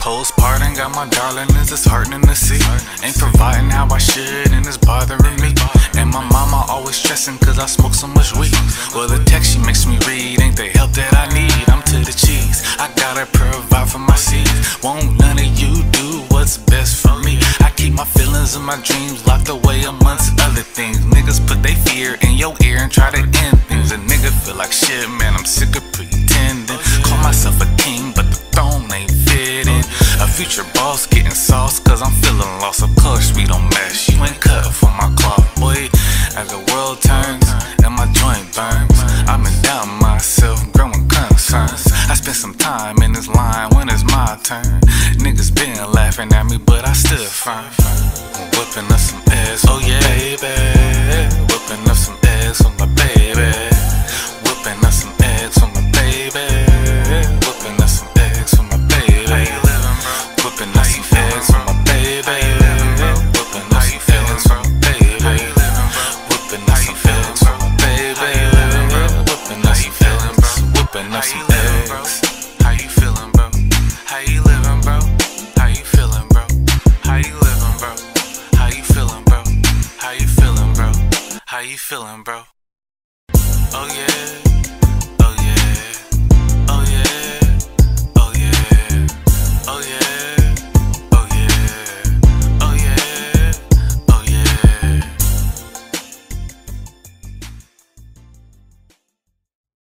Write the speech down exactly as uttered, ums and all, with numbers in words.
Postpartum got my darling, is it's hurting to see. Ain't providing how I should and it's bothering me. And my mama always stressing cause I smoke so much weed. Well, the text she makes me read ain't the help that I need. I'm to the cheese, I gotta provide for my seeds. Won't none of you do what's best for me. I keep my feelings and my dreams locked away amongst other things. Niggas put they fear in your ear and try to end things. A nigga feel like shit, man, I'm sick of pretending. Call myself a king, but the throne ain't fitting. A future boss getting sauce cause I'm feeling lost. Of course we don't mesh, you ain't cut for my cloth, boy. As the world turns and my joint burns, I've been down myself, growing concerns. I spent some time in this line when it's my turn. Niggas been laughing at me, but I still firm. I'm whipping up some ass, oh yeah, baby.